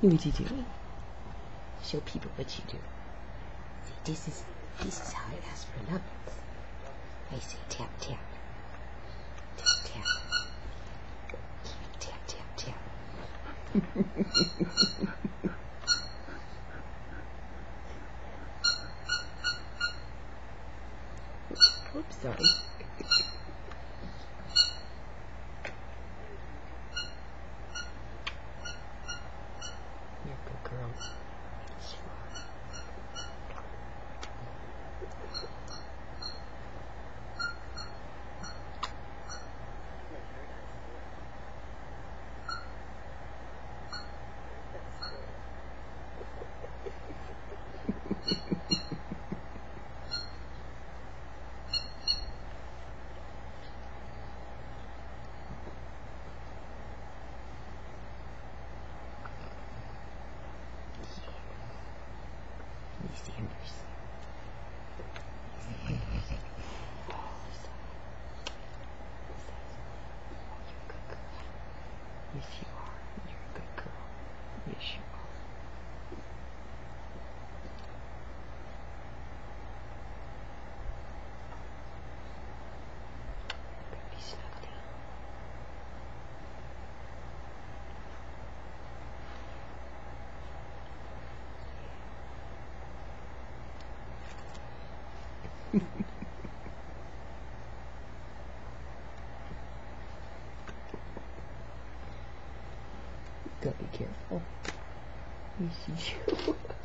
What you doing? Show people what you do. See, this is how I ask for love. I say tap tap. Tap tap. Tap tap tap. Oops, sorry. You're a good girl. Sanders. You're a good girl. Yes, you are. You're a good girl. Yes, you are. Be snuggled in. Gotta be careful. Yes, you do.